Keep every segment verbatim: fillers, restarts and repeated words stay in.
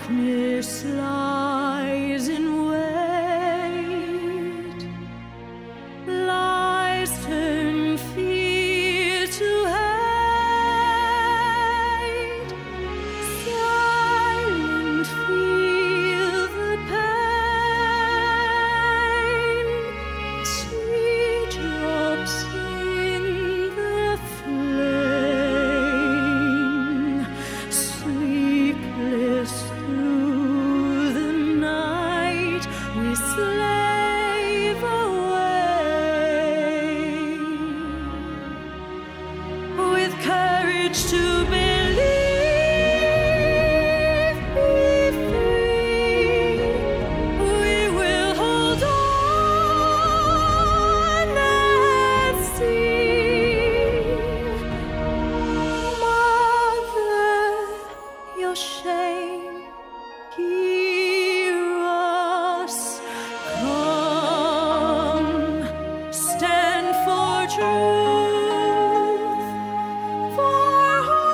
darkness lies in wait, lies turn fear to hate, silent feel the pain, teardrops in the flame, sleepless through the night we slave away, with courage to believe, be free, we will hold on and see. Mother, your shame, hear us, come, stand for truth, for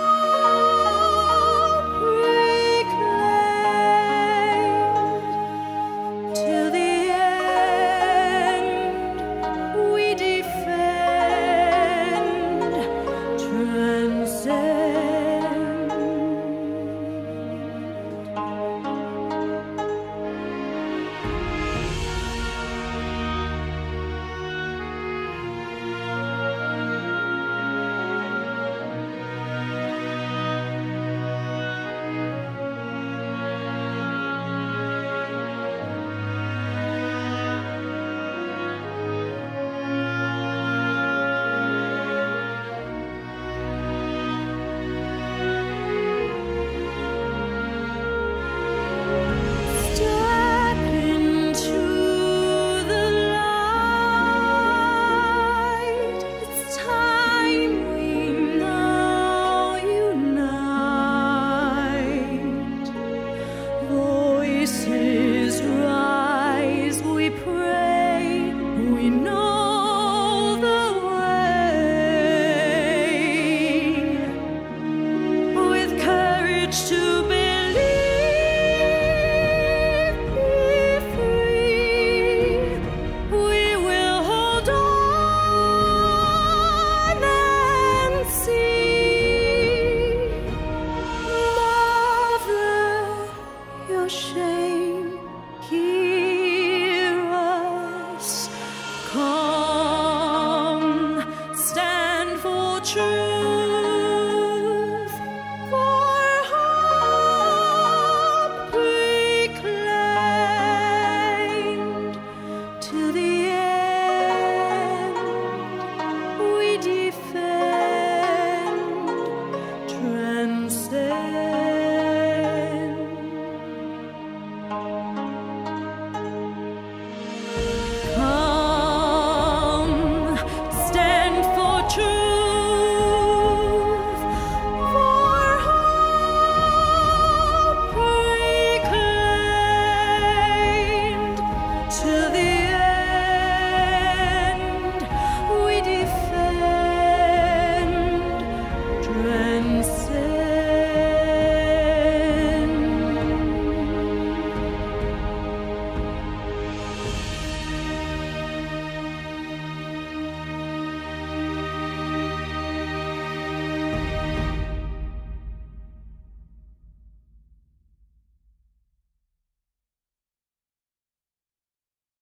hope reclaimed, till the end we defend, transcend. Step into the light. It's time we now unite. Voices rise, we pray. We know the way. With courage to believe, be free, we will hold on and see. Mother, your shame.